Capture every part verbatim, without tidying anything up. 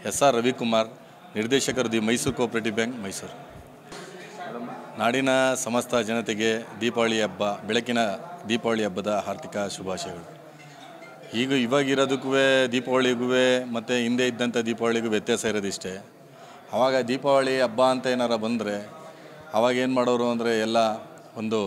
S R Ravikumar, ನಿರ್ದೇಶಕರು the Mysore cooperative bank, Mysore. ನಾಡಿನ ಸಮಸ್ತ ಜನತೆಗೆ ದೀಪಾವಳಿ ಹಬ್ಬ, ಬೆಳಕಿನ ದೀಪಾವಳಿ ಹಬ್ಬದ ಆರ್ಥಿಕ ಶುಭಾಶಯಗಳು. ಈಗ ಇವಾಗಿರೋದಕ್ಕೂ ದೀಪಾವಳಿಗೂ ಮತ್ತು ಹಿಂದೆ ಇದ್ದಂಥ ದೀಪಾವಳಿಗೂ ವ್ಯತ್ಯಾಸ ಇರೋದಿಷ್ಟೇ. ಆವಾಗ ದೀಪಾವಳಿ ಹಬ್ಬ ಅಂತ ಏನಾರ ಬಂದರೆ ಆವಾಗ ಏನು ಮಾಡೋರು ಅಂದರೆ ಎಲ್ಲ ಒಂದು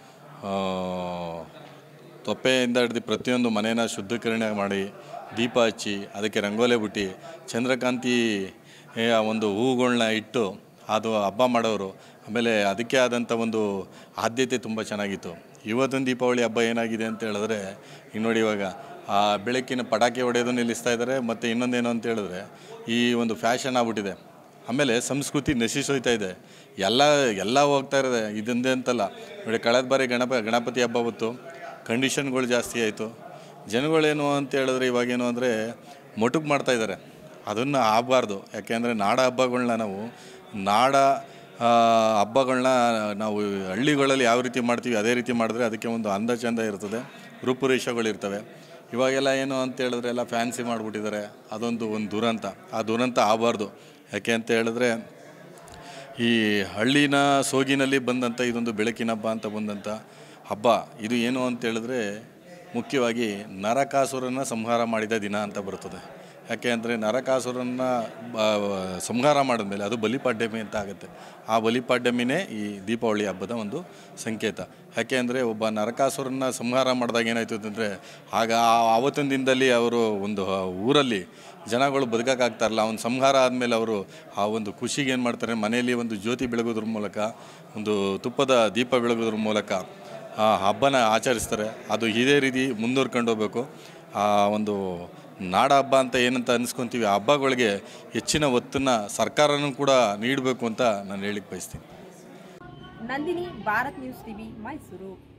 ತೊಪ್ಪೆಯಿಂದ ಹಿಡ್ದು ಪ್ರತಿಯೊಂದು ಮನೇನ ಶುದ್ಧೀಕರಣ ಮಾಡಿ ದೀಪ ಹಚ್ಚಿ ಅದಕ್ಕೆ ರಂಗೋಲೆ ಬಿಟ್ಟು ಚಂದ್ರಕಾಂತಿ ಒಂದು ಹೂವುಗಳನ್ನ ಇಟ್ಟು ಅದು ಹಬ್ಬ ಮಾಡೋರು. ಆಮೇಲೆ ಅದಕ್ಕೆ ಆದಂಥ ಒಂದು ಆದ್ಯತೆ ತುಂಬ ಚೆನ್ನಾಗಿತ್ತು. ಇವತ್ತಿನ ದೀಪಾವಳಿ ಹಬ್ಬ ಏನಾಗಿದೆ ಅಂತ ಹೇಳಿದ್ರೆ ಈಗ ನೋಡಿ, ಇವಾಗ ಆ ಬೆಳಕಿನ ಪಟಾಕಿ ಹೊಡೆಯೋದು ನಿಲ್ಲಿಸ್ತಾ ಇದ್ದಾರೆ. ಮತ್ತು ಇನ್ನೊಂದೇನು ಅಂತ ಹೇಳಿದ್ರೆ ಈ ಒಂದು ಫ್ಯಾಷನ್ ಆಗ್ಬಿಟ್ಟಿದೆ. ಆಮೇಲೆ ಸಂಸ್ಕೃತಿ ನಶಿಸೋಯ್ತಾ ಇದೆ. ಎಲ್ಲ ಎಲ್ಲ ಹೋಗ್ತಾ ಇರೋದೆ ಇದೊಂದೇ ಅಂತಲ್ಲ ನೋಡಿ. ಕಳೆದ ಬಾರಿ ಗಣಪ ಗಣಪತಿ ಹಬ್ಬ ಹೊತ್ತು ಕಂಡೀಷನ್ಗಳು ಜಾಸ್ತಿ ಆಯಿತು. ಜನಗಳೇನು ಅಂತ ಹೇಳಿದ್ರೆ ಇವಾಗೇನು ಅಂದರೆ ಮೊಟಕು ಮಾಡ್ತಾಯಿದ್ದಾರೆ. ಅದನ್ನು ಆಗಬಾರ್ದು. ಯಾಕೆಂದರೆ ನಾಡ ಹಬ್ಬಗಳನ್ನ ನಾವು ನಾಡ ಹಬ್ಬಗಳನ್ನ ನಾವು ಹಳ್ಳಿಗಳಲ್ಲಿ ಯಾವ ರೀತಿ ಮಾಡ್ತೀವಿ ಅದೇ ರೀತಿ ಮಾಡಿದ್ರೆ ಅದಕ್ಕೆ ಒಂದು ಅಂದ ಚಂದ ಇರ್ತದೆ, ರೂಪುರೇಷೆಗಳಿರ್ತವೆ. ಇವಾಗೆಲ್ಲ ಏನು ಅಂತ ಹೇಳಿದ್ರೆ ಎಲ್ಲ ಫ್ಯಾನ್ಸಿ ಮಾಡಿಬಿಟ್ಟಿದ್ದಾರೆ. ಅದೊಂದು ಒಂದು ದುರಂತ. ಆ ದುರಂತ ಆಗಬಾರ್ದು. ಯಾಕೆ ಅಂತ ಹೇಳಿದ್ರೆ ಈ ಹಳ್ಳಿನ ಸೋಗಿನಲ್ಲಿ ಬಂದಂಥ ಇದೊಂದು ಬೆಳಕಿನ ಹಬ್ಬ ಅಂತ ಬಂದಂಥ ಹಬ್ಬ ಇದು ಏನು ಅಂತ ಹೇಳಿದ್ರೆ ಮುಖ್ಯವಾಗಿ ನರಕಾಸುರನ ಸಂಹಾರ ಮಾಡಿದ ದಿನ ಅಂತ ಬರ್ತದೆ. ಯಾಕೆ ಅಂದರೆ ನರಕಾಸುರನ್ನ ಸಂಹಾರ ಮಾಡಿದ್ಮೇಲೆ ಅದು ಬಲಿಪಾಡ್ಯಮಿ ಅಂತ ಆಗುತ್ತೆ. ಆ ಬಲಿಪಾಡ್ಯಮಿನೇ ಈ ದೀಪಾವಳಿ ಹಬ್ಬದ ಒಂದು ಸಂಕೇತ. ಯಾಕೆ ಅಂದರೆ ಒಬ್ಬ ನರಕಾಸುರನ್ನ ಸಂಹಾರ ಮಾಡಿದಾಗ ಏನಾಯ್ತು ಅಂತಂದರೆ ಆಗ ಆವತ್ತಿನ ದಿನದಲ್ಲಿ ಅವರು ಒಂದು ಊರಲ್ಲಿ ಜನಗಳು ಬದುಕೋಕ್ಕಾಗ್ತಾರಲ್ಲ. ಅವನ ಸಂಹಾರ ಆದಮೇಲೆ ಅವರು ಆ ಒಂದು ಖುಷಿಗೆ ಏನು ಮಾಡ್ತಾರೆ, ಮನೆಯಲ್ಲಿ ಒಂದು ಜ್ಯೋತಿ ಬೆಳಗೋದ್ರ ಮೂಲಕ, ಒಂದು ತುಪ್ಪದ ದೀಪ ಬೆಳಗೋದ್ರ ಮೂಲಕ ಆ ಹಬ್ಬನ ಆಚರಿಸ್ತಾರೆ. ಅದು ಇದೇ ರೀತಿ ಮುಂದುವರ್ಕೊಂಡು ಹೋಗಬೇಕು. ಆ ಒಂದು ನಾಡ ಹಬ್ಬ ಅಂತ ಏನಂತ ಅನಿಸ್ಕೊತೀವಿ, ಆ ಹಬ್ಬಗಳಿಗೆ ಹೆಚ್ಚಿನ ಒತ್ತನ್ನು ಸರ್ಕಾರನೂ ಕೂಡ ನೀಡಬೇಕು ಅಂತ ನಾನು ಹೇಳಿಕ್ಕೆ ಬಯಸ್ತೀನಿ. Nandini, Bharat news TV, Mysuru.